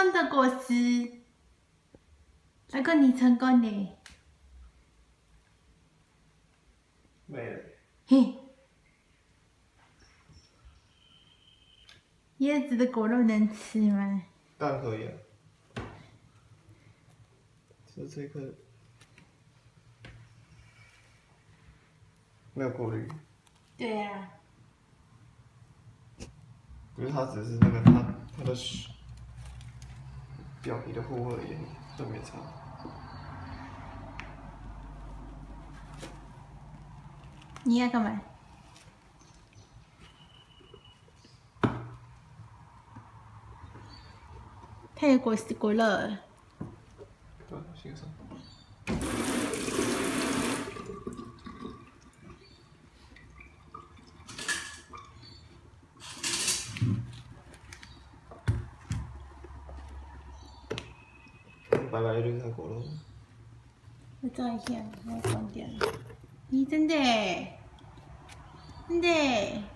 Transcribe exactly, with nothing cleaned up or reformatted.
功的果实。大哥，你成功了。 没了。 嘿。椰子的果肉能吃吗？ 当然可以啊。是这个没有过滤。 对啊。 不是，它只是那个它它的表皮的护核而已，这没差。 你要干嘛？它有果实果肉。 对，欣赏。白白的绿色果肉。 我照一下，我关掉了。咦，真的，真的。